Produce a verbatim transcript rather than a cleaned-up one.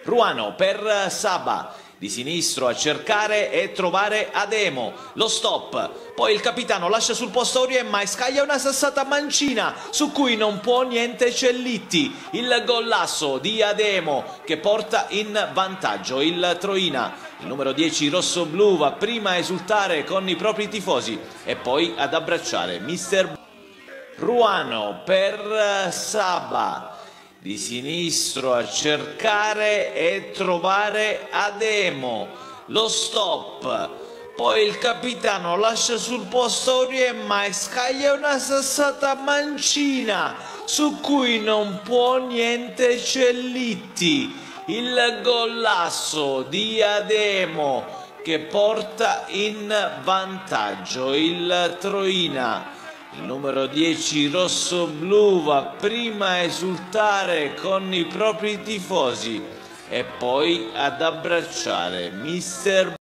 Ruano per Saba, di sinistro a cercare e trovare Ademo, lo stop, poi il capitano lascia sul posto Auriemma e scaglia una sassata mancina su cui non può niente Cellitti, il gollasso di Ademo che porta in vantaggio il Troina. Il numero dieci rosso-blu va prima a esultare con i propri tifosi e poi ad abbracciare mister Ruano per Saba, di sinistro a cercare e trovare Ademo, lo stop, poi il capitano lascia sul posto Auriemma e scaglia una sassata mancina su cui non può niente Cellitti, il gollasso di Ademo che porta in vantaggio il Troina. Il numero dieci rosso-blu va prima a esultare con i propri tifosi e poi ad abbracciare mister